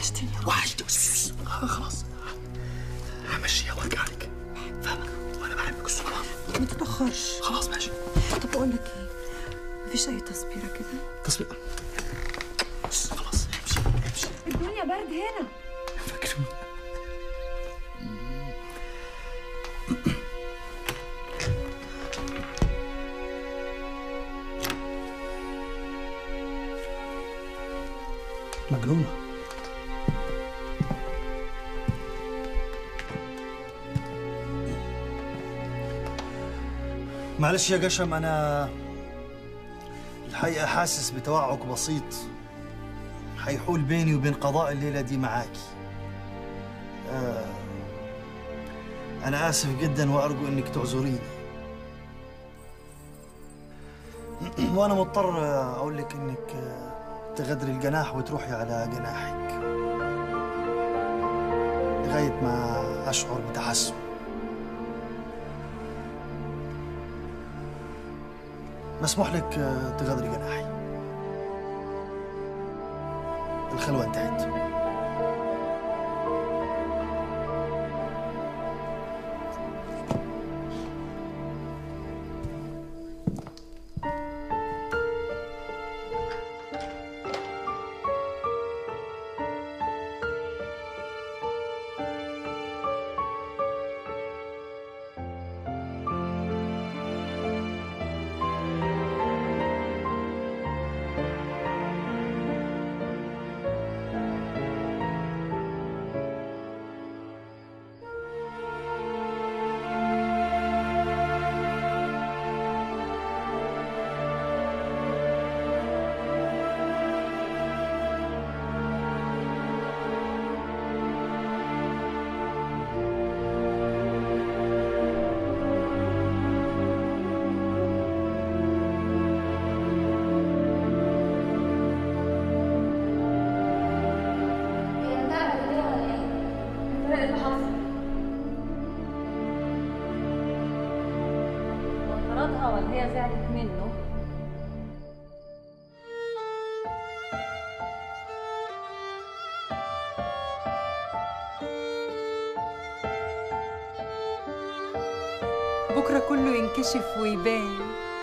وحشتني خلاص همشيها وارجع لك. فاهمة؟ وانا بحبك خلاص. ما تتأخرش. خلاص ماشي. طب بقول لك ايه؟ مفيش أي تصبيرة كده؟ تصبيرة؟ خلاص امشي. الدنيا برد هنا. فاكرة؟ مجنونة. معلش يا قشم، أنا الحقيقة حاسس بتوعك بسيط حيحول بيني وبين قضاء الليلة دي معاكي. أنا آسف جدا وأرجو إنك تعذريني. وأنا مضطر أقول لك إنك تغدري الجناح وتروحي على جناحك لغاية ما أشعر بتحسن. مسموح لك تغادري جناحي. الخلوة انتهت. ولا هي زعلت منه؟ بكرة كله ينكشف ويبان.